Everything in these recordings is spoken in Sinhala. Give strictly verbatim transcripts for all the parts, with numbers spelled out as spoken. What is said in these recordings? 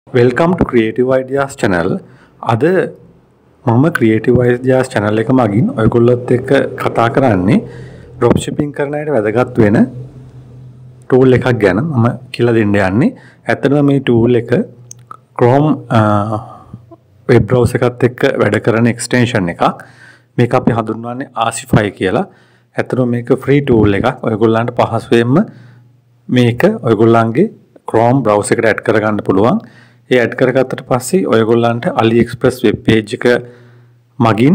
Welcome to Creative Ideas channel. අද මම Creative Ideas channel එක මගින් ඔයගොල්ලොත් එක්ක කතා කරන්නේ drop shipping කරන අයට වැදගත් වෙන tool එකක් ගැන මම කියලා දෙන්න යන්නේ. ඇත්තටම මේ tool එක Chrome web browser එකත් එක්ක වැඩ කරන extension එකක්. මේක අපි හඳුන්වන්නේ Arcify කියලා. ඇත්තටම මේක free tool එකක්. ඔයගොල්ලන්ට පහසුවෙන්ම මේක ඔයගොල්ලන්ගේ Chrome browser එකට add කරගන්න පුළුවන්. ඒ ඇඩ් කරගත්තට පස්සේ ඔයගොල්ලන්ට AliExpress web page එක මගින්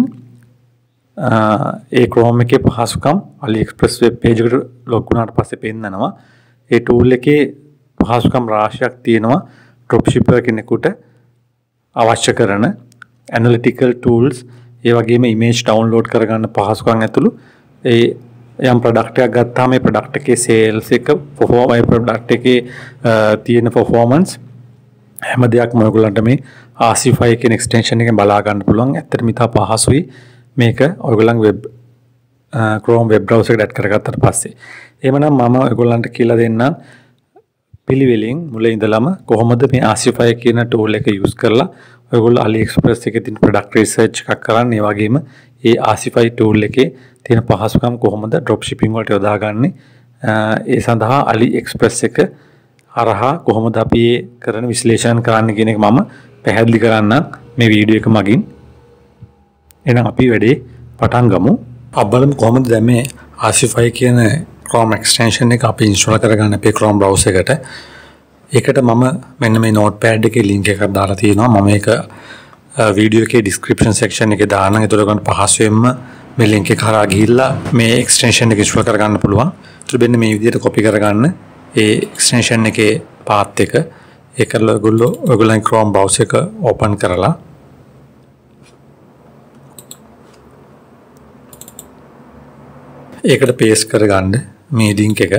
ඒ Chrome එකේ පහසුකම් AliExpress web page එකට log වුණාට පස්සේ පෙන්නනවා. ඒ tool එකේ පහසුකම් රාශියක් තියෙනවා dropshipper කෙනෙකුට අවශ්‍ය කරන analytical tools, ඒ වගේම image download කරගන්න පහසුකම් ඇතුළු ඒ යම් product එකක් ගත්තාම මේ product එකේ sales එක perform ඒ product එකේ තියෙන performance හැම දෙයක්ම ඔයගොල්ලන්ට මේ Arcify කියන extension එකෙන් බලා ගන්න පුළුවන්. ඇත්තටම ඉතා පහසුයි මේක ඔයගොල්ලන් web Chrome web browser එකට add කරගත්තට පස්සේ. එහෙමනම් මම ඔයගොල්ලන්ට කියලා දෙන්නම් පිළිවෙලින් මුල ඉඳලම කොහොමද මේ Arcify කියන tool එක use කරලා ඔයගොල්ලෝ AliExpress එකේ තියෙන product research එකක් කරන්නේ. ඒ වගේම ඒ Arcify tool එකේ තියෙන පහසුකම් කොහොමද dropshipping වලට යොදාගන්නේ. ඒ සඳහා AliExpress එක හරහා කොහොමද අපි ඒ කරන විශ්ලේෂණ කරන්න කියන එක මම පැහැදිලි කරන්න මේ වීඩියෝ එක මගින්. එහෙනම් අපි වැඩේ පටන් ගමු. අපි බලමු කොහොමද දැන් මේ Arcify කියන Chrome extension එක අපි install කරගන්න අපේ Chrome browser එකට. ඒකට මම මෙන්න මේ notepad එකේ link එකක් දාලා තියෙනවා. මම මේක වීඩියෝ එකේ description section එකේ දානවා. ඒතර ගන්න පහසුවෙන්ම මේ link එක හරහා ගිහිල්ලා මේ extension එක install කරගන්න පුළුවන්. ඒතර මෙන්න මේ විදිහට copy කරගන්න ඒ extension එකේ path එක ඒක කරලා ඔයගොල්ලෝ ඔයගොල්ලන් Chrome browser එක open කරලා ඒකට paste කරගන්න මේ link එක.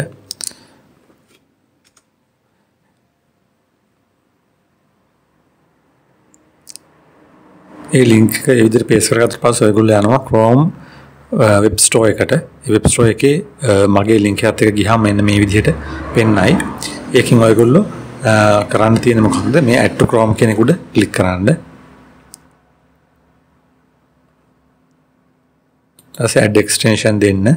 ඒ link එක ඒ විදිහට paste කරගත්ත පස්සේ ඔයගොල්ලෝ යනවා Chrome web store එකට. ඒ web store එකේ මගේ link එකත් එක්ක ගියාම මෙන්න මේ විදිහට පෙන්නයි. ඒකෙන් ඔයගොල්ලෝ කරන්න තියෙන්නේ මොකක්ද? මේ add to Chrome කියන එක උඩ click කරන්න. ඊට add extension දෙන්න.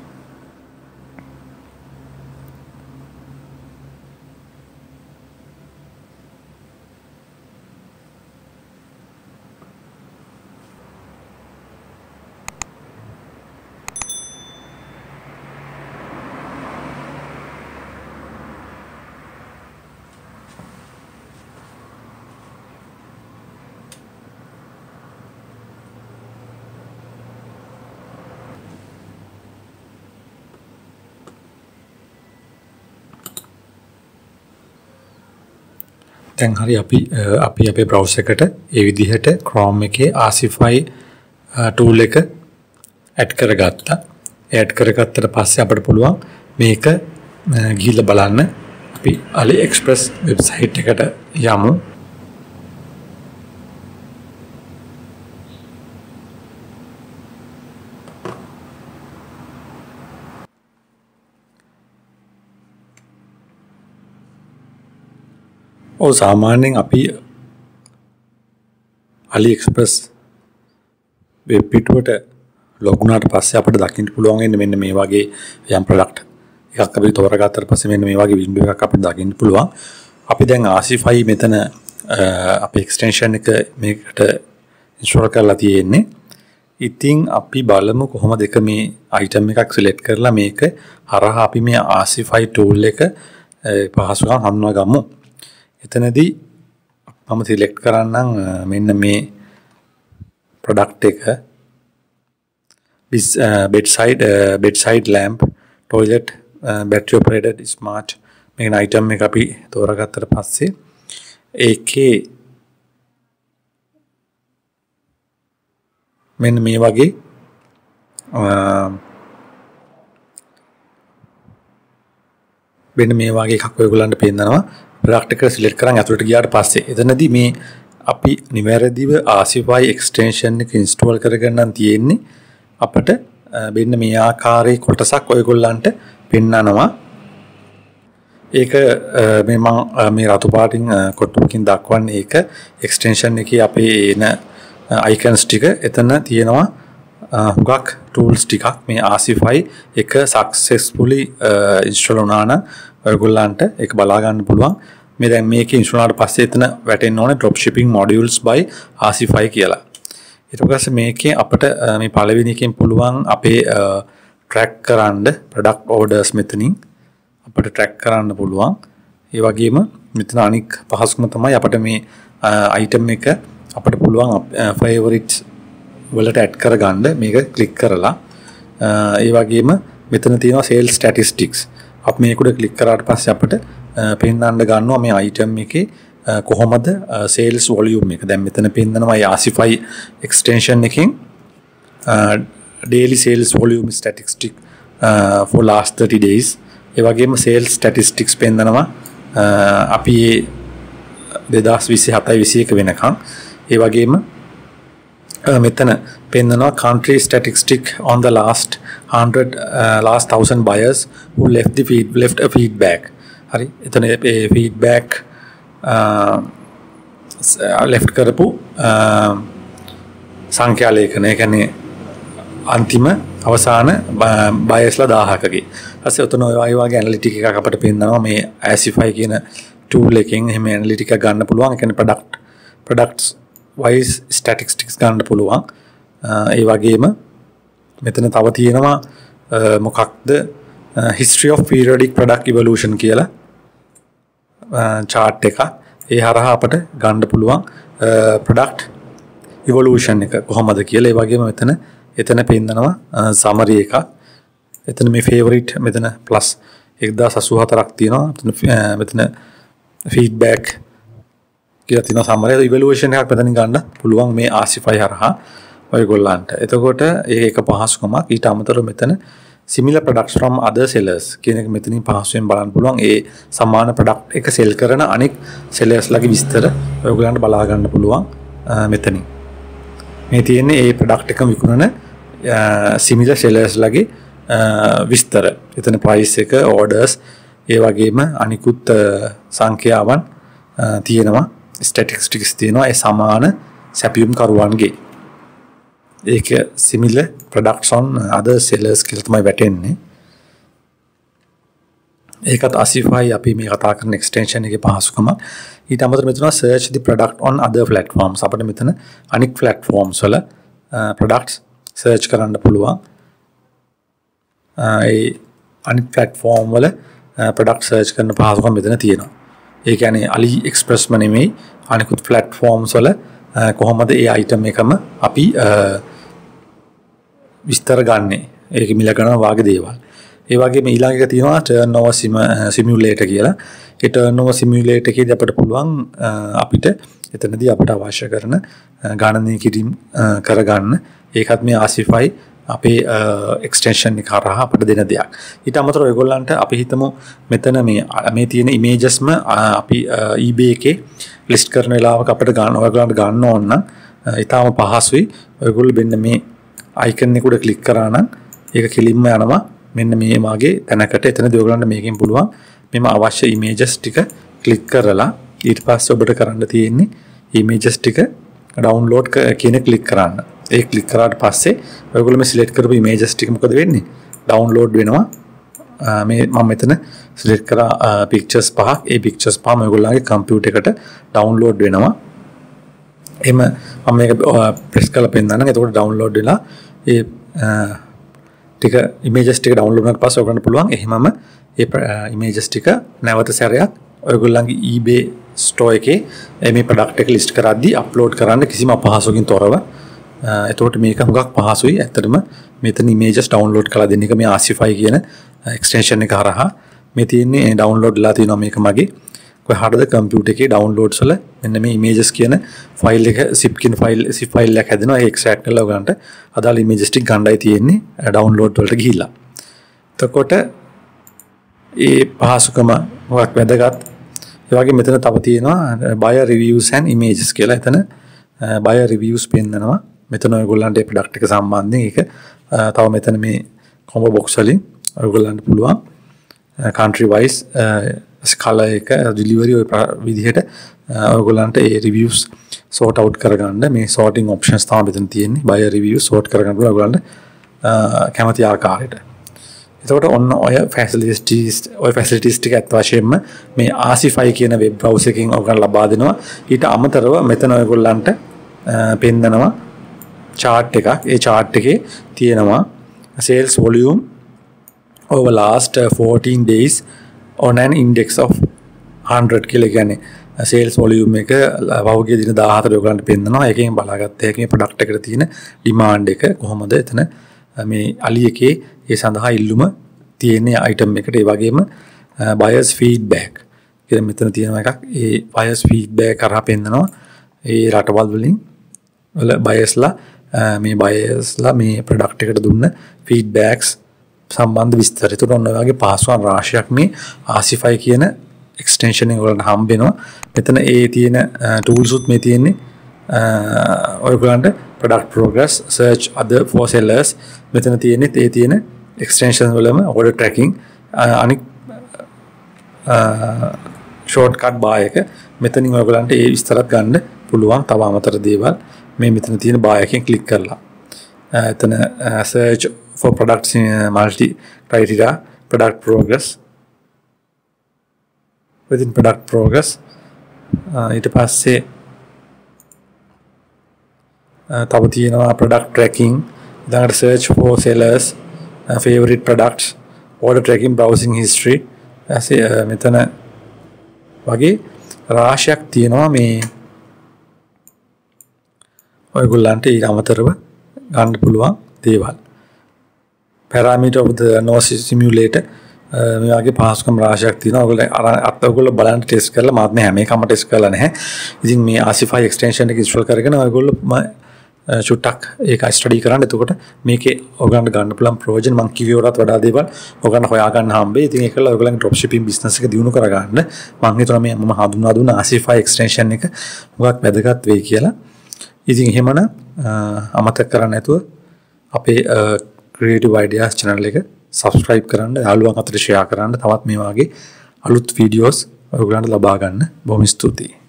දැන් හරි අපි අපි අපේ browser එකට ඒ විදිහට Chrome එකේ Arcify tool එක add කරගත්තා. add කරගත්තට පස්සේ අපිට පුළුවන් මේක ගිහිල්ලා බලන්න. අපි AliExpress website එකට යමු. ඔව් සාමාන්‍යයෙන් අපි AliExpress web පිටුවට log වුණාට පස්සේ අපිට දකින්න පුළුවන් වෙන්නේ මෙන්න මේ වගේ යම් product එකක් අපි තෝරගත්තට පස්සේ මෙන්න මේ වගේ window එකක් අපිට දකින්න පුළුවන්. අපි දැන් Arcify මෙතන අපේ extension එක මේකට install කරලා තියෙන්නේ. ඉතින් අපි බලමු කොහොමද එක මේ item එකක් select කරලා මේක හරහා අපි මේ Arcify tool එක පහසුකම් හඳුනා ගමු. එතනදී මම select කරන්නම් මෙන්න මේ product එක bedside bedside lamp toilet battery operated smart මේ item එක අපි තෝරාගත්තට පස්සේ ඒකේ මෙන්න මේ වගේ මෙන්න මේ වගේ එකක් ඔයගොල්ලන්ට පේනවා. product එක select කරන් අතුලට ගියාට පස්සේ එතනදී මේ අපි නිවැරදිව Arcify extension එක install කරගන්න තියෙන්නේ අපිට මෙන්න මේ ආකාරයේ කොටසක් ඔයගොල්ලන්ට පෙන්නනවා. ඒක මේ මම මේ රතු පාටින් කොටුවකින් දක්වන්නේ ඒක එක්ස්ටෙන්ෂන් එකේ අපේ එන අයිකන්ස් ටික එතන තියෙනවා හුඟක් ටූල්ස් ටිකක් මේ R C five එක සක්සස්ෆුලි ඉන්ස්ටෝල් වුණා නම් ඔයගොල්ලන්ට ඒක බලා ගන්න පුළුවන්. මේ දැන් මේක ඉන්ස්ටෝල් වුණාට පස්සේ එතන වැටෙන්න ඕනේ drop shipping modules by R C five කියලා. ඊට පස්සේ මේකේ අපිට මේ පළවෙනි එකෙන් පුළුවන් අපේ track කරන්න product orders මෙතනින් අපිට track කරන්න පුළුවන්. ඒ වගේම මෙතන අනික් පහසුකම තමයි අපිට මේ item එක අපිට පුළුවන් favorites වලට add කරගන්න මේක click කරලා. ඒ වගේම මෙතන තියෙනවා sales statistics. අපි මේක උඩ click කරාට පස්සේ අපිට පෙන්වන්න ගන්නවා මේ item එකේ කොහොමද sales volume එක. දැන් මෙතන පෙන්නනවා R C five extension එකෙන් daily sales volume statistic for last thirty days. ඒ වගේම sales statistics පෙන්නනවා අපි දෙදාස් විසිහතයි විසිඑක වෙනකන්. ඒ වගේම මෙතන පෙන්නනවා country statistic on the last one hundred uh, last one thousand buyers who left the feed left a feedback. හරි එතන ඒ feedback uh, left කරපු uh, සංඛ්‍යා ලේඛනය කියන්නේ අන්තිම අවසාන බයස්ලා දහයකගේ. ඊපස්සේ උතන ඔය වගේ ඇනලිටික් එකක් අපිට පෙන්නනවා මේ R C five කියන tool එකෙන් එහෙම ඇනලිටික් එක ගන්න පුළුවන්. ඒ කියන්නේ product products wise statistics ගන්න පුළුවන්. ඒ වගේම මෙතන තව තියෙනවා මොකක්ද history of periodic product evolution කියලා chart එක. ඒ හරහා අපිට ගන්න පුළුවන් product evolution එක කොහොමද කියලා. ඒ වගේම මෙතන එතන පෙන්නනවා summary එකක්. එතන මේ favorite මෙතන plus එක්දාස් අසූහතරක් තියෙනවා. මෙතන feedback කියලා තියෙනවා summary evaluation එකක් මෙතනින් ගන්න පුළුවන් මේ R C five හරහා ඔයගොල්ලන්ට. එතකොට ඒක පහසුකමක්. ඊට අමතරව මෙතන similar products from other sellers කියන එක මෙතනින් පහසුවෙන් බලන්න පුළුවන්. ඒ සමාන product එක sell කරන අනෙක් sellers ලගේ විස්තර ඔයගොල්ලන්ට බලා ගන්න පුළුවන් මෙතනින්. මේ තියෙන්නේ ඒ product එක විකුණන similar sellers ලගේ විස්තර. එතන price එක, orders, ඒ වගේම අනිකුත් සංඛ්‍යාවන් තියෙනවා. statistics තියෙනවා ඒ සමාන සැපියුම් කරුවන්ගේ. ඒක similar products on other sellers කියලා තමයි වැටෙන්නේ. ඒකත් R C five අපි මේ කතා කරන extension එකේ පහසුකම. ඊට අමතරව මෙතන search the product on other platforms. අපිට මෙතන අනික් platforms වල products search කරන්න පුළුවන්. ඒ අනිත් platform වල product search කරන පහසුකම මෙතන තියෙනවා. ඒ කියන්නේ AliExpress ම නෙමෙයි අනිකුත් platforms වල කොහොමද ඒ item එකම අපි විස්තර ගන්නෙ. ඒක මිල ගණන වාගේ දේවල්. ඒ වගේම ඊළඟ එක තියෙනවා turnover simulator කියලා. ඒ turnover simulator එකේදී අපිට පුළුවන් අපිට එතනදී අපිට අවශ්‍ය කරන ගණනය කිරීම කරගන්න. ඒකත් මේ R C five අපේ extension එක හරහා අපිට දෙන දෙයක්. ඊට අමතරව ඔයගොල්ලන්ට අපි හිතමු මෙතන මේ මේ තියෙන imagesම අපි eBay එකේ list කරන වෙලාවක අපිට ගන්න ඔයගොල්ලන්ට ගන්න ඕන නම් ඊටාම පහසුයි. ඔයගොල්ලෝ මෙන්න මේ icon එක උඩ click කරා නම් ඒක කෙලින්ම යනවා මෙන්න මේ මාගේ තැනකට. එතනදී ඔයගොල්ලන්ට මේකෙන් පුළුවන් මෙම අවශ්‍ය images ටික click කරලා ඊට පස්සේ ඔබට කරන්න තියෙන්නේ images ටික download කියන click කරන්න. ඒ click කරාට පස්සේ ඔයගොල්ලෝ මේ select කරපු images ටික මොකද වෙන්නේ? download වෙනවා. මේ මම මෙතන select කරා pictures පහක්. ඒ pictures පහම ඔයගොල්ලන්ගේ computer එකට download වෙනවා. එම මම මේක press කරලා පෙන්නන්නම්. එතකොට download වෙලා ඒ ටික images ටික download වුණාට පස්සේ ඔයගොල්ලන්ට පුළුවන් එහෙමම ඒ images ටික නැවත සැරයක් ඔයගොල්ලන්ගේ eBay store එකේ මේ product එක list කරද්දී upload කරන්න කිසිම අපහසුකින් තොරව. එතකොට මේක හුඟක් පහසුයි. ඇත්තටම මෙතන images download කරලා දෙන්න එක මේ R C five කියන extension එක හරහා මේ තියෙන්නේ download වෙලා තියෙනවා මේක මගේ කොහාටද computer එකේ downloads වල මෙන්න මේ images කියන file එක zip කියන file zip file එකක් හැදෙනවා. ඒ extract කරලා ඔයගලන්ට අදාළ images ටික ගන්නයි තියෙන්නේ download වලට ගිහිල්ලා. එතකොට ඒ පහසුකම මොකක් වැදගත්. ඒ වගේ මෙතන තව තියෙනවා buyer reviews and images කියලා. එතන buyer reviews පෙන්නනවා. මෙතන ඔයගොල්ලන්ට මේ product එක සම්බන්ධයෙන් ඒක තව මෙතන මේ combo box වලින් ඔයගොල්ලන්ට පුළුවන් country wise කලර් එක ඩෙලිවරි ඔය විදිහට ඔයගොල්ලන්ට ඒ රිවිව්ස් sort out කරගන්න මේ sorting options තමයි මෙතන තියෙන්නේ. buyer reviews sort කරගන්න පුළුවන් ඔයගොල්ලන්ට කැමති ආකාරයට. එතකොට ඔන්න ඔය facilities ඔය facilities ටික අත් වශයෙන්ම මේ Arsify කියන web browser එකකින් ඔයගොල්ලන් ලබා දෙනවා. ඊට අමතරව මෙතන ඔයගොල්ලන්ට පෙන්නනවා chart එකක්. ඒ chart එකේ තියෙනවා sales volume over last fourteen days on an index of one hundred කියලා කියන්නේ sales volume එක වවුගේ දින දාහතර ඔයගොල්ලන්ට පෙන්නනවා. ඒකෙන් බලාගත්ත හැකි මේ product එකට තියෙන demand එක කොහොමද එතන මේ අලි එකේ ඒ සඳහා ඉල්ලුම තියෙන item එකට. ඒ වගේම buyers feedback කියලා මෙතන තියෙනවා එකක්. ඒ buyers feedback කරා පෙන්නනවා ඒ රටවල් වලින් වල buyers ලා මේ buyers ලා මේ product එකට දුන්න feedbacks සම්බන්ධ විස්තර. ඒකට ඔන්න ඔය වගේ පාස්වන් රාශියක් මේ Arsify කියන extension එක වලට හම්බ වෙනවා. මෙතන ඒ තියෙන tools උත් මේ තියෙන්නේ ඔයගොල්ලන්ට product progress search other for sellers මෙතන තියෙන්නේ ඒ තියෙන extension වලම order tracking අනික් shortcut bar එක මෙතනින් ඔයගොල්ලන්ට ඒ විස්තරත් ගන්න පුළුවන්. තව අමතර දේවල් මේ මෙතන තියෙන bar එකෙන් click කරලා එතන search for products in multi criteria product progress within product progress ඊට පස්සේ තව තියෙනවා product tracking ඊළඟට search for sellers favorite products order tracking browsing history ඇසේ මෙතන වගේ රාශියක් තියෙනවා මේ ඔයගොල්ලන්ට ඊට අමතරව ගන්න පුළුවන් දේවල්. parameter of the nose simulator මේ වගේ පහසුකම් රාශියක් තියෙනවා. ඔයගොල්ලෝ අර ඔයගොල්ලෝ බලන්න ටෙස්ට් කරලා මාත් මේ හැම එකම ටෙස්ට් කරලා නැහැ. ඉතින් මේ Arsify extension එක install කරගෙන ඔයගොල්ලෝ චුට්ටක් ඒක ස්ටඩි කරන්න. එතකොට මේකේ ඔයගොල්ලන්ට ගන්න පුළුවන් ප්‍රයෝජන මම කිව්වේ වලට වඩා දේවල් ඔයගොල්ලන්ට හොයා ගන්න හම්බෙයි. ඉතින් ඒකල ඔයගොල්ලන්ගේ drop shipping business එක දියුණු කරගන්න මම හිතනවා මේ මම හඳුන්වා දුන්න Arsify extension එක මොකක් වැදගත් වෙයි කියලා. ඉතින් එහෙමනම් අමතක කරන්න නැතුව අපේ Creative Ideas channel එක subscribe කරන්න, යාළුවන් අතර share කරන්න. තවත් මේ වගේ අලුත් videos ඔයගොල්ලන්ට ලබා ගන්න බොහොම ස්තුතියි.